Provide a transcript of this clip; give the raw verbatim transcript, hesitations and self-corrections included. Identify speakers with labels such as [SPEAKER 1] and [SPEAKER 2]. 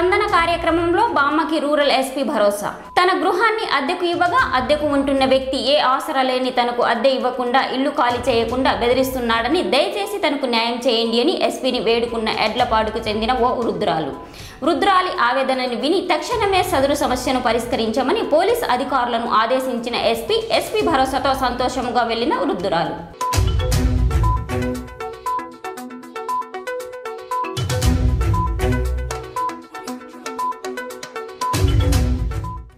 [SPEAKER 1] స్పందన కార్యక్రమంలో బామ్మకి rural SP భరోసా. తన గృహాన్ని అద్దెకు ఇవ్వగా అద్దెకు ఉంటున్న వ్యక్తి ఏ ఆసరా లేని తనకు అద్దె ఇవ్వకుండా ఇల్లు ఖాళీ చేయకుండా బెదిరిస్తున్నాడని, దయచేసి తనకు న్యాయం చేయండి అని ఎస్పీని వేడుకున్న ఎడ్లపాడుకు చెందిన ఓ వృద్ధురాలు. వృద్ధురాలి ఆవేదనని విని తక్షణమే సదరు సమస్యను పరిష్కరించమని పోలీసు అధికారులను ఆదేశించిన ఎస్పీ ఎస్పీ భరోసాతో సంతోషముగా వెళ్లిన వృద్ధురాలు.